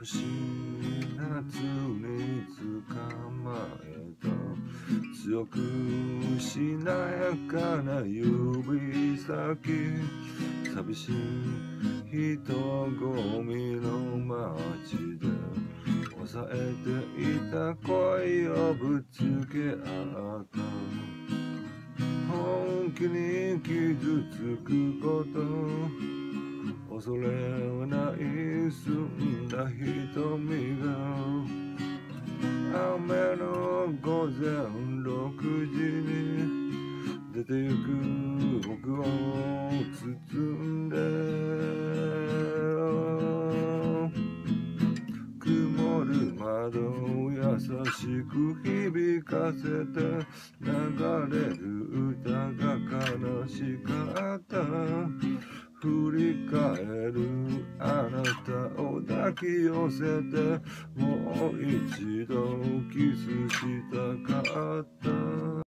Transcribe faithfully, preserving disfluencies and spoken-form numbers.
寂しい夏に捕まえた強くしなやかな指先寂しい人混みの街で抑えていた恋をぶつけ合った本気に傷つくこと恐れはない澄んだ瞳が雨の午前ろくじに出てゆく僕を包んで曇る窓を優しく響かせて流れる歌が悲しかった振り返るあなたを抱き寄せてもう一度キスしたかった